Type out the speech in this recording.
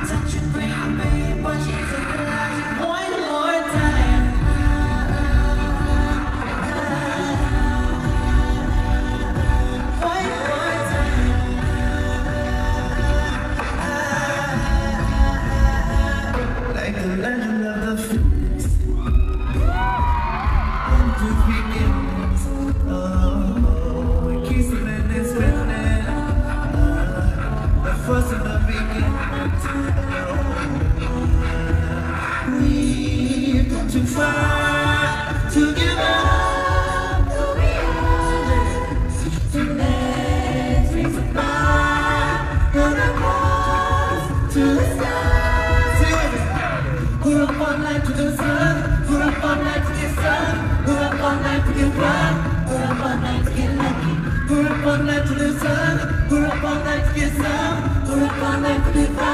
touch and bring my baby, but she's a one more time. One more time. Like the legend of the Phoenix. Into beginnings. Oh, it keeps them in this spinning. The first in the beginnings. We've come too far to give up the reality. So let's raise a bar and a cross to the sky. Sing with me. We're up all night to the sun. We're up all night to get sun. We're up all night to get fun. We're up all night to get lucky. We're up all night to the sun. We're up all night to get some. We're up all night to get fun.